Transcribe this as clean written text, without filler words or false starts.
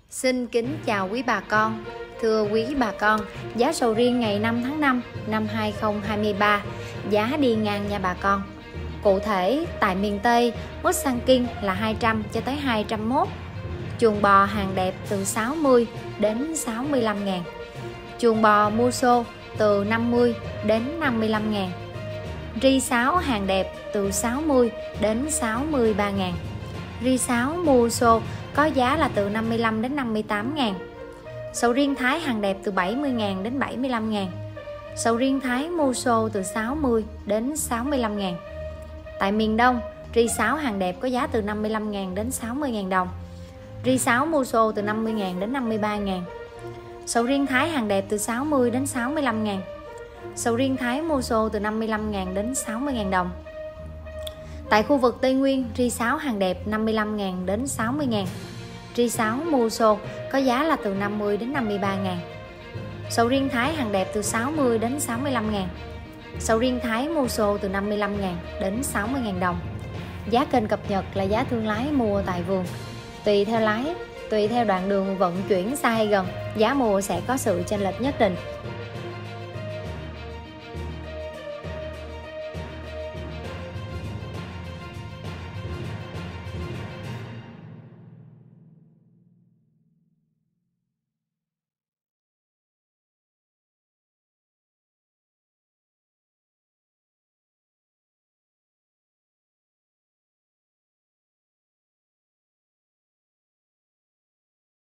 Xin kính chào quý bà con. Thưa quý bà con, giá sầu riêng ngày 5 tháng 5 năm 2023, giá đi ngang nha bà con. Cụ thể, tại miền Tây, mút xăng King là 200 cho tới 201. Chuồng bò hàng đẹp từ 60 đến 65 ngàn. Chuồng bò Muso từ 50 đến 55 ngàn. Ri sáo hàng đẹp từ 60 đến 63 ngàn. Ri sáo Muso có giá là từ 55 đến 58 ngàn. Sầu riêng Thái hàng đẹp từ 70 ngàn đến 75 ngàn. Sầu riêng Thái Muso từ 60 đến 65 ngàn. Tại miền Đông, ri sáo hàng đẹp có giá từ 55 ngàn đến 60 ngàn đồng. Ri sáo Muso từ 50 ngàn đến 53 ngàn. Sầu riêng Thái hàng đẹp từ 60 đến 65 ngàn. Sầu riêng Thái Muso từ 55 ngàn đến 60 ngàn đồng. Tại khu vực Tây Nguyên, ri sáo hàng đẹp 55 ngàn đến 60 ngàn. Ri sáo Muso có giá là từ 50 đến 53 ngàn. Sầu riêng Thái hàng đẹp từ 60 đến 65 ngàn. Sầu riêng Thái Muso từ 55 ngàn đến 60 ngàn đồng. Giá kênh cập nhật là giá thương lái mua tại vườn. Tùy theo lái, tùy theo đoạn đường vận chuyển xa hay gần, giá mua sẽ có sự chênh lệch nhất định.